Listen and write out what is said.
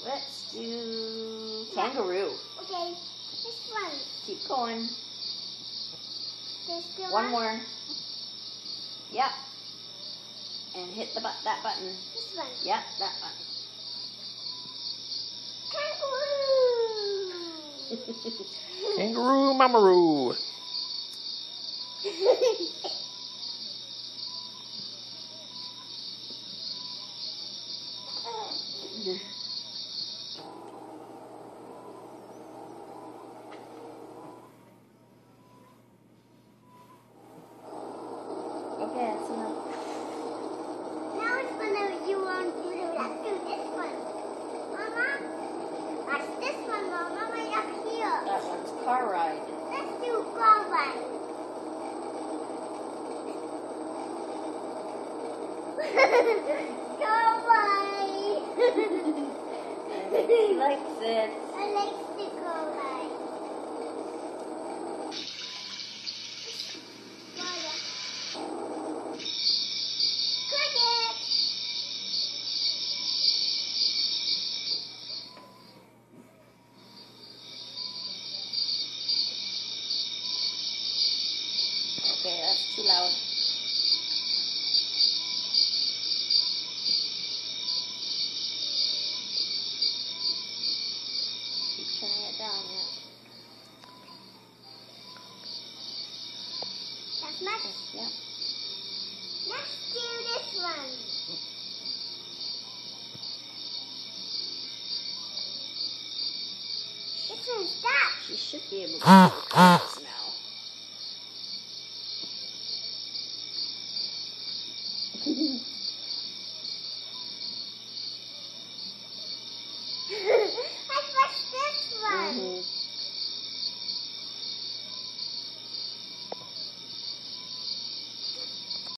Let's do kangaroo. Okay, this one. Keep going. There's the One more. Yep. And hit the that button. This one. Yep, that button. Kangaroo. Kangaroo, mamaRoo. Okay, that's enough. Now it's whenever you want to do. Let's do this one. Mama, watch this one, Mama, right up here. That one's car ride. Let's do car ride. Car ride. He likes it. I like the car ride. Cricket. Okay, that's too loud. Keep turning it down, yeah. That's much. Yeah. Let's do this one. This one's that. She should be able to do this now.